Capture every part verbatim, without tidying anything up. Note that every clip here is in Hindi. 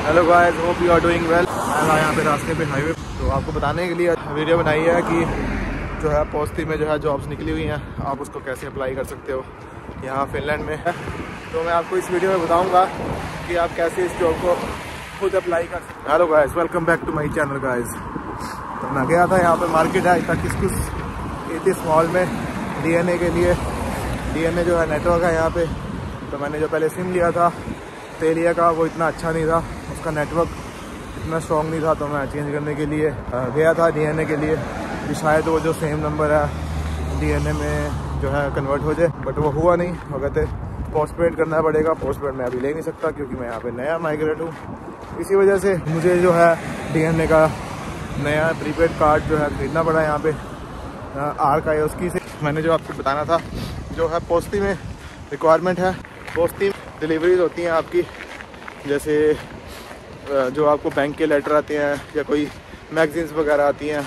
Hello guys, hope you are doing well. मैं यहाँ पे रास्ते पे हाईवे, तो आपको बताने के लिए वीडियो बनाई है कि जो है पोस्ती में जो है जॉब्स निकली हुई हैं, आप उसको कैसे अप्लाई कर सकते हो यहाँ फिनलैंड में। तो मैं आपको इस वीडियो में बताऊँगा कि आप कैसे इस जॉब को खुद अप्लाई कर सकते हो। Hello guys, welcome back to my channel guys. तो मैं गया था यहाँ पे मार्केट है तक किस इस मॉल में डी एन ए के लिए। डी एन ए जो है नेटवर्क है यहाँ पे। तो मैंने जो पहले सिम लिया था तेलिया का, वो इतना अच्छा नहीं था, उसका नेटवर्क इतना स्ट्रॉन्ग नहीं था। तो मैं चेंज करने के लिए गया था डी एन ए के लिए कि शायद वो जो सेम नंबर है डी एन ए में जो है कन्वर्ट हो जाए, बट वो हुआ नहीं। वो कहते पोस्ट पेड करना पड़ेगा। पोस्ट पेड मैं अभी ले नहीं सकता क्योंकि मैं यहाँ पे नया माइग्रेट हूँ। इसी वजह से मुझे जो है डी एन ए का नया प्रीपेड कार्ड जो है खरीदना पड़ा यहाँ पे आर का उसकी से। मैंने जो आपको बताना था, जो है पोस्ती में रिक्वायरमेंट है। पोस्ती डिलीवरीज होती हैं आपकी, जैसे जो आपको बैंक के लेटर आते हैं या कोई मैगजीन्स वगैरह आती हैं,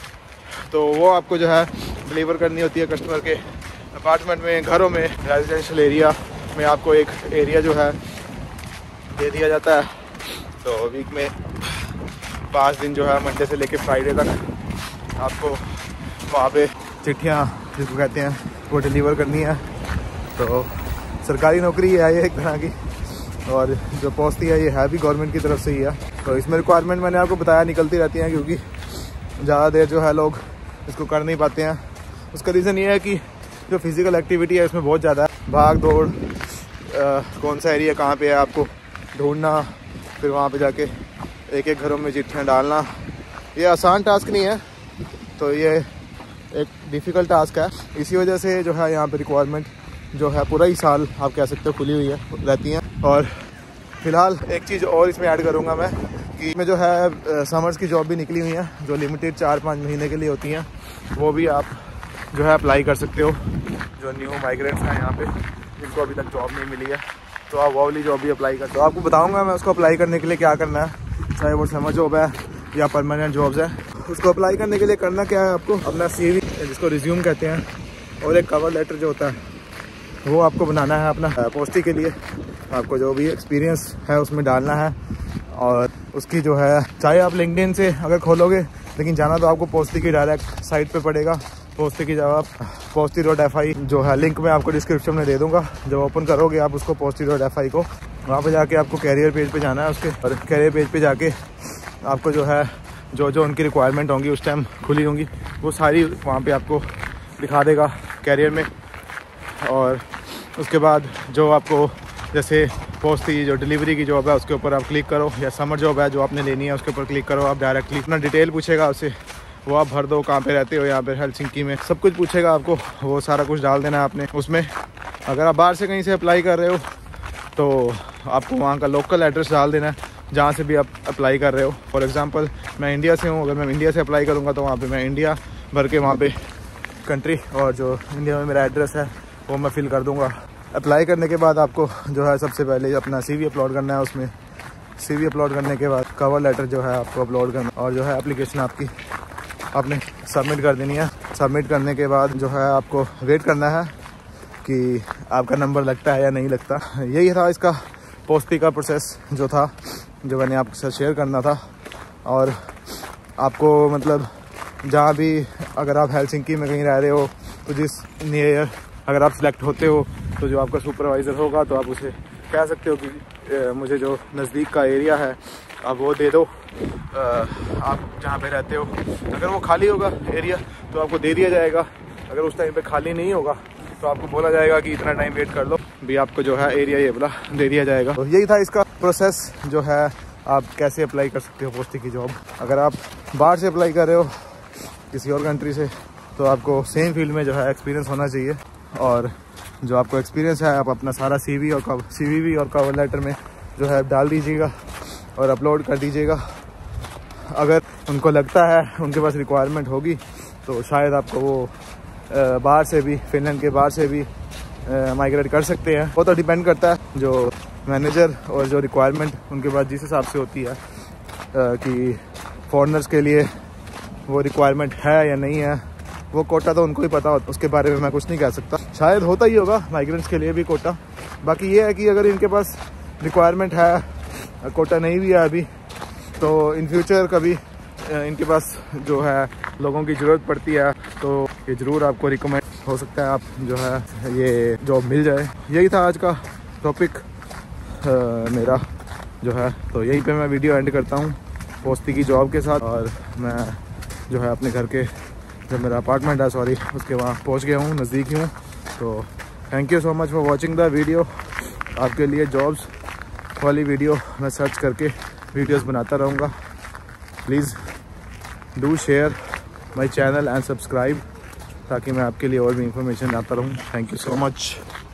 तो वो आपको जो है डिलीवर करनी होती है कस्टमर के अपार्टमेंट में, घरों में, रेजिडेंशियल एरिया में। आपको एक एरिया जो है दे दिया जाता है। तो वीक में पाँच दिन जो है मंडे से लेके फ्राइडे तक आपको वहाँ पे चिट्ठियाँ जिसको कहते हैं वो डिलीवर करनी है। तो सरकारी नौकरी है ये एक तरह की, और जो पोस्ती है ये है भी गवर्नमेंट की तरफ से ही है। तो इसमें रिक्वायरमेंट मैंने आपको बताया निकलती रहती हैं, क्योंकि ज़्यादा देर जो है लोग इसको कर नहीं पाते हैं। उसका रीज़न ये है कि जो फिज़िकल एक्टिविटी है इसमें बहुत ज़्यादा है, भाग दौड़, आ, कौन सा एरिया कहाँ पे है आपको ढूंढना, फिर वहाँ पे जाके एक एक घरों में चिट्ठियाँ डालना। ये आसान टास्क नहीं है, तो ये एक डिफ़िकल्ट टास्क है। इसी वजह से जो है यहाँ पे रिक्वायरमेंट जो है पूरा ही साल आप कह सकते हो खुली हुई है रहती हैं। और फिलहाल एक चीज़ और इसमें ऐड करूँगा मैं कि इसमें जो है समर्स की जॉब भी निकली हुई हैं, जो लिमिटेड चार पाँच महीने के लिए होती हैं। वो भी आप जो है अप्लाई कर सकते हो। जो न्यू माइग्रेंट्स हैं यहाँ पे जिनको अभी तक जॉब नहीं मिली है, तो आप वो वाली जॉब भी अप्लाई कर। तो आपको बताऊँगा मैं उसको अप्लाई करने के लिए क्या करना है, चाहे वो समर जॉब है या परमानेंट जॉब्स है। उसको अप्लाई करने के लिए करना क्या है, आपको अपना सी वी जिसको रिज्यूम कहते हैं, और एक कवर लेटर जो होता है वो आपको बनाना है अपना पोस्टी के लिए। आपको जो भी एक्सपीरियंस है उसमें डालना है, और उसकी जो है चाहे आप लिंक्डइन से अगर खोलोगे, लेकिन जाना तो आपको पोस्टी की डायरेक्ट साइट पे पड़ेगा। पोस्टी की जब आप पोस्टी डॉट एफ आई जो है लिंक मैं आपको डिस्क्रिप्शन में दे दूंगा। जब ओपन करोगे आप उसको पोस्टी डॉट एफ आई को, वहाँ पे जाके आपको कैरियर पेज पे जाना है उसके, और कैरियर पेज पे जाके आपको जो है जो जो उनकी रिक्वायरमेंट होंगी उस टाइम खुली होंगी वो सारी वहाँ पे आपको दिखा देगा कैरियर में। और उसके बाद जो आपको जैसे पोस्टी जो डिलीवरी की जॉब है उसके ऊपर आप क्लिक करो, या समर जॉब है जो आपने लेनी है उसके ऊपर क्लिक करो। आप डायरेक्टली अपना डिटेल पूछेगा उससे, वो आप भर दो, कहाँ पे रहते हो, यहाँ पे हेलसिंकी में, सब कुछ पूछेगा आपको। वो सारा कुछ डाल देना है आपने उसमें। अगर आप बाहर से कहीं से अप्लाई कर रहे हो तो आपको वहाँ का लोकल एड्रेस डाल देना है जहाँ से भी आप अप्लाई कर रहे हो। फॉर एग्ज़ाम्पल मैं इंडिया से हूँ, अगर मैं इंडिया से अप्लाई करूँगा तो वहाँ पर मैं इंडिया भर के वहाँ पर कंट्री और जो इंडिया में मेरा एड्रेस है वो मैं फिल कर दूँगा। अप्लाई करने के बाद आपको जो है सबसे पहले अपना सीवी अपलोड करना है। उसमें सीवी अपलोड करने के बाद कवर लेटर जो है आपको अपलोड करना, और जो है एप्लीकेशन आपकी आपने सबमिट कर देनी है। सबमिट करने के बाद जो है आपको वेट करना है कि आपका नंबर लगता है या नहीं लगता। यही था इसका पोस्टी का प्रोसेस जो था, जो मैंने आपके साथ शेयर करना था। और आपको मतलब जहाँ भी अगर आप हेलसिंकी में कहीं रह रहे हो तो जिस नियर अगर आप सिलेक्ट होते हो तो जो आपका सुपरवाइज़र होगा तो आप उसे कह सकते हो कि ए, मुझे जो नज़दीक का एरिया है आप वो दे दो। आ, आप जहाँ पे रहते हो अगर वो खाली होगा एरिया तो आपको दे दिया जाएगा। अगर उस टाइम पे खाली नहीं होगा तो आपको बोला जाएगा कि इतना टाइम वेट कर लो, भी आपको जो है एरिया ये वाला दे दिया जाएगा। तो यही था इसका प्रोसेस, जो है आप कैसे अप्लाई कर सकते हो पोस्टी की जॉब। अगर आप बाहर से अप्लाई कर रहे हो किसी और कंट्री से, तो आपको सेम फील्ड में जो है एक्सपीरियंस होना चाहिए। और जो आपको एक्सपीरियंस है आप अपना सारा सीवी और सीवीवी और कवर लेटर में जो है डाल दीजिएगा और अपलोड कर दीजिएगा। अगर उनको लगता है उनके पास रिक्वायरमेंट होगी तो शायद आपको वो बाहर से भी, फिनलैंड के बाहर से भी माइग्रेट कर सकते हैं। वो तो डिपेंड करता है जो मैनेजर और जो रिक्वायरमेंट उनके पास जिस हिसाब से होती है कि फॉरेनर्स के लिए वो रिक्वायरमेंट है या नहीं है। वो कोटा तो उनको ही पता होता, उसके बारे में मैं कुछ नहीं कह सकता। शायद होता ही होगा माइग्रेंट्स के लिए भी कोटा। बाकी ये है कि अगर इनके पास रिक्वायरमेंट है कोटा नहीं भी है अभी, तो इन फ्यूचर कभी इनके पास जो है लोगों की ज़रूरत पड़ती है तो ये ज़रूर आपको रिकमेंड हो सकता है, आप जो है ये जॉब मिल जाए। यही था आज का टॉपिक मेरा जो है, तो यहीं पे मैं वीडियो एंड करता हूँ पोस्ती की जॉब के साथ। और मैं जो है अपने घर के जो मेरा अपार्टमेंट है सॉरी उसके वहाँ पहुँच गया हूँ, नज़दीक ही हूँ। तो thank you so much for watching the video. आपके लिए जॉब्स वाली वीडियो मैं सर्च करके वीडियोस बनाता रहूँगा। Please do share my channel and subscribe ताकि मैं आपके लिए और भी इंफॉर्मेशन लाता रहूँ। Thank you so much.